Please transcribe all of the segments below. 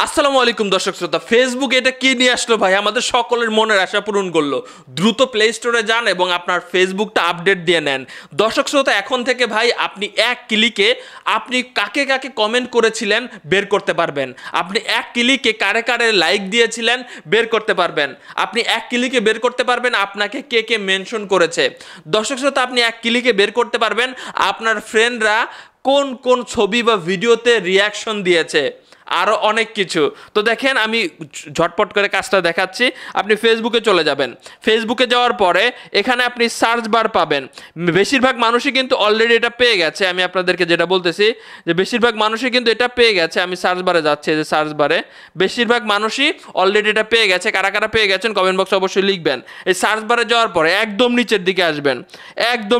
আসসালামু আলাইকুম দর্শক শ্রোতা। ফেসবুক এটা কি নিয়ে আসলো ভাই? আমাদের সকলের মনের আশা পূরণ করলো। দ্রুত প্লে স্টোরে যান এবং আপনার ফেসবুকটা আপডেট দিয়ে নেন। দর্শক শ্রোতা, এখন থেকে ভাই আপনি এক ক্লিকে আপনি কাকে কাকে কমেন্ট করেছিলেন বের করতে পারবেন। আপনি এক ক্লিকে কারে কারে লাইক দিয়েছিলেন বের করতে পারবেন। আপনি এক ক্লিকে বের করতে পারবেন আপনাকে কে কে মেনশন করেছে। দর্শক শ্রোতা, আপনি এক ক্লিকে বের করতে পারবেন আপনার ফ্রেন্ডরা কোন কোন ছবি বা ভিডিওতে রিয়াকশন দিয়েছে, আরও অনেক কিছু। তো দেখেন, আমি ঝটপট করে কাজটা দেখাচ্ছি। আপনি ফেসবুকে চলে যাবেন। ফেসবুকে যাওয়ার পরে এখানে আপনি সার্চ বার পাবেন। বেশিরভাগ মানুষই কিন্তু অলরেডি এটা পেয়ে গেছে। আমি আপনাদেরকে যেটা বলতেছি যে বেশিরভাগ মানুষই কিন্তু এটা পেয়ে গেছে। আমি সার্চ বারে যাচ্ছি, যে সার্চ বারে বেশিরভাগ মানুষই অলরেডি এটা পেয়ে গেছে। কারা কারা পেয়ে গেছেন কমেন্ট বক্সে অবশ্যই লিখবেন। এই সার্চ বারে যাওয়ার পরে একদম নিচের দিকে আসবেন, একদম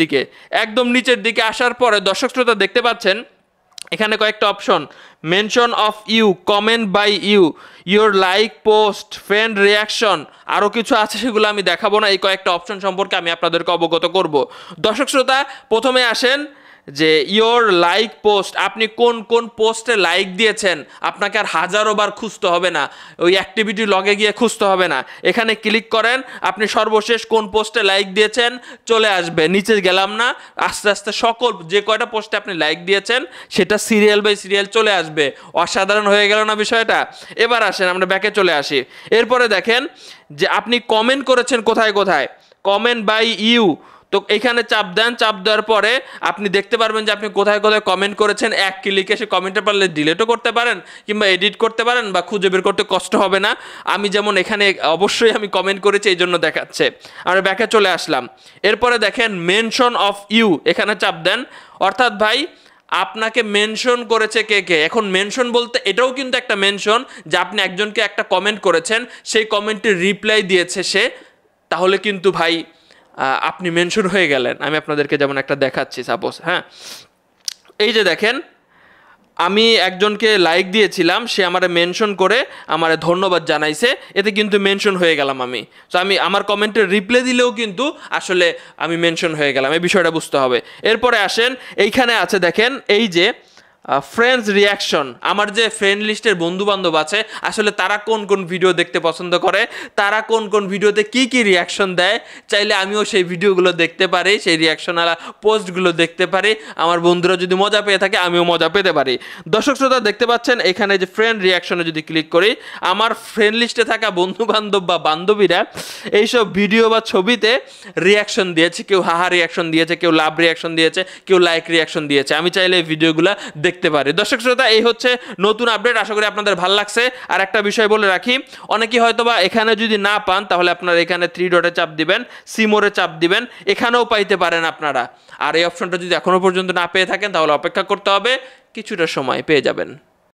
নিচের দিকে আসার পরে দর্শক শ্রোতা দেখতে পাচ্ছেন এখানে কয়েকটা option, mention of you, comment by you, your like, post, friend, reaction, আরও কিছু আছে, সেগুলো আমি দেখাবো না। এই কয়েকটা অপশন সম্পর্কে আমি আপনাদেরকে অবগত করব। দর্শক শ্রোতা, প্রথমে আসেন যে ইয়োর লাইক পোস্ট, আপনি কোন কোন পোস্টে লাইক দিয়েছেন আপনাকে আর হাজারো বার খুঁজতে হবে না, ওই অ্যাক্টিভিটি লগে গিয়ে খুঁজতে হবে না। এখানে ক্লিক করেন, আপনি সর্বশেষ কোন পোস্টে লাইক দিয়েছেন চলে আসবে। নিচে গেলাম না, আস্তে আস্তে সকল যে কয়টা পোস্টে আপনি লাইক দিয়েছেন সেটা সিরিয়াল বাই সিরিয়াল চলে আসবে। অসাধারণ হয়ে গেল না বিষয়টা? এবার আসেন আমরা ব্যাকে চলে আসি। এরপরে দেখেন যে আপনি কমেন্ট করেছেন কোথায় কোথায়, কমেন্ট বাই ইউ। তো এখানে চাপ দেন, চাপ দেওয়ার পরে আপনি দেখতে পারবেন যে আপনি কোথায় কোথায় কমেন্ট করেছেন। এক ক্লিকে সে কমেন্টটা পারলে ডিলিটও করতে পারেন কিংবা এডিট করতে পারেন, বা খুঁজে বের করতে কষ্ট হবে না। আমি যেমন এখানে অবশ্যই আমি কমেন্ট করেছি, এই জন্য দেখাচ্ছে। আমরা ব্যাকে চলে আসলাম। এরপরে দেখেন মেনশন অফ ইউ, এখানে চাপ দেন। অর্থাৎ ভাই আপনাকে মেনশন করেছে কে কে। এখন মেনশন বলতে এটাও কিন্তু একটা মেনশন যে আপনি একজনকে একটা কমেন্ট করেছেন, সেই কমেন্টের রিপ্লাই দিয়েছে সে, তাহলে কিন্তু ভাই আপনি মেনশন হয়ে গেলেন। আমি আপনাদেরকে যেমন একটা দেখাচ্ছি, সাপোজ, হ্যাঁ, এই যে দেখেন আমি একজনকে লাইক দিয়েছিলাম, সে আমারে মেনশন করে আমারে ধন্যবাদ জানাইছে, এতে কিন্তু মেনশন হয়ে গেলাম আমি। তো আমি আমার কমেন্টের রিপ্লাই দিলেও কিন্তু আসলে আমি মেনশন হয়ে গেলাম, এই বিষয়টা বুঝতে হবে। এরপরে আসেন, এইখানে আছে দেখেন এই যে ফ্রেন্ডস রিয়াকশন। আমার যে ফ্রেন্ড লিস্টের বন্ধু বান্ধব আছে, আসলে তারা কোন কোন ভিডিও দেখতে পছন্দ করে, তারা কোন কোন ভিডিওতে কি কি রিয়াকশন দেয়, চাইলে আমিও সেই ভিডিওগুলো দেখতে পারি, সেই রিয়াকশনওয়ালা পোস্টগুলো দেখতে পারি। আমার বন্ধুরা যদি মজা পেয়ে থাকে আমিও মজা পেতে পারি। দর্শক শ্রোতা দেখতে পাচ্ছেন এখানে যে ফ্রেন্ড রিয়াকশনে যদি ক্লিক করি, আমার ফ্রেন্ড লিস্টে থাকা বন্ধু বান্ধব বা বান্ধবীরা এইসব ভিডিও বা ছবিতে রিয়াকশন দিয়েছে। কেউ হাহা রিয়াকশন দিয়েছে, কেউ লাভ রিয়াকশন দিয়েছে, কেউ লাইক রিয়াকশন দিয়েছে। আমি চাইলে এই ভিডিওগুলো দেখতে পারি। দর্শক শ্রোতা, এই হচ্ছে নতুন আপডেট। আশা করি আপনাদের ভালো লাগছে। আর একটা বিষয় বলে রাখি, অনেকেই হয়তোবা এখানে যদি না পান তাহলে আপনারা এখানে 3 ডটে চাপ দিবেন, সিমোরে চাপ দিবেন, এখানেও পাইতে পারেন আপনারা। আর এই অপশনটা যদি এখনো পর্যন্ত না পেয়ে থাকেন তাহলে অপেক্ষা করতে হবে, কিছুটা সময় পেয়ে যাবেন।